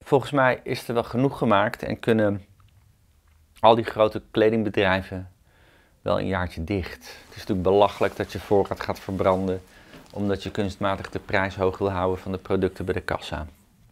Volgens mij is er wel genoeg gemaakt en kunnen al die grote kledingbedrijven wel een jaartje dicht. Het is natuurlijk belachelijk dat je voorraad gaat verbranden omdat je kunstmatig de prijs hoog wil houden van de producten bij de kassa.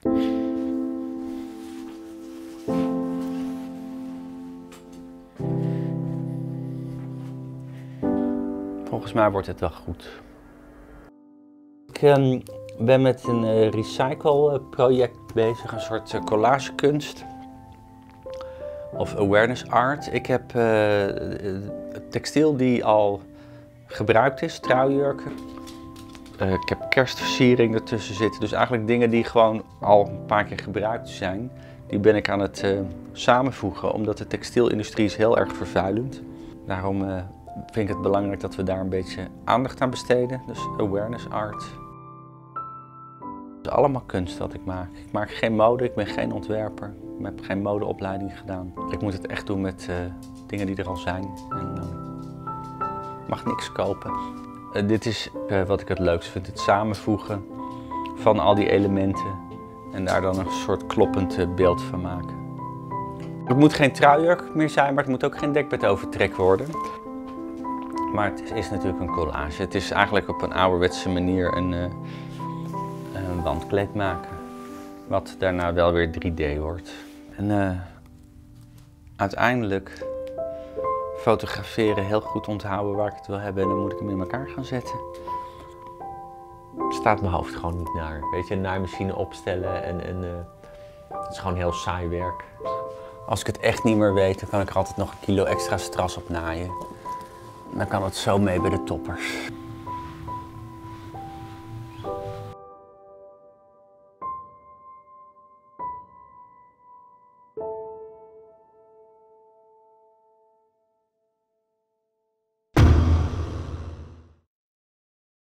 Volgens mij wordt het wel goed. Ik ben met een recycle-project bezig, een soort collagekunst of awareness art. Ik heb textiel die al gebruikt is, trouwjurken. Ik heb kerstversiering ertussen zitten, dus eigenlijk dingen die gewoon al een paar keer gebruikt zijn. Die ben ik aan het samenvoegen, omdat de textielindustrie is heel erg vervuilend. Daarom vind ik het belangrijk dat we daar een beetje aandacht aan besteden, dus awareness art. Het is allemaal kunst wat ik maak. Ik maak geen mode, ik ben geen ontwerper. Ik heb geen modeopleiding gedaan. Ik moet het echt doen met dingen die er al zijn. En mag niks kopen. Dit is wat ik het leukst vind, het samenvoegen van al die elementen. En daar dan een soort kloppend beeld van maken. Het moet geen truijurk meer zijn, maar het moet ook geen dekbedovertrek worden. Maar het is natuurlijk een collage. Het is eigenlijk op een ouderwetse manier een wandkleed maken. Wat daarna wel weer 3D wordt. En uiteindelijk fotograferen, heel goed onthouden waar ik het wil hebben en dan moet ik hem in elkaar gaan zetten. Het staat mijn hoofd gewoon niet naar. Weet je, een naaimachine opstellen en het is gewoon heel saai werk. Als ik het echt niet meer weet, dan kan ik er altijd nog 1 kilo extra stras op naaien. Dan kan het zo mee bij de toppers.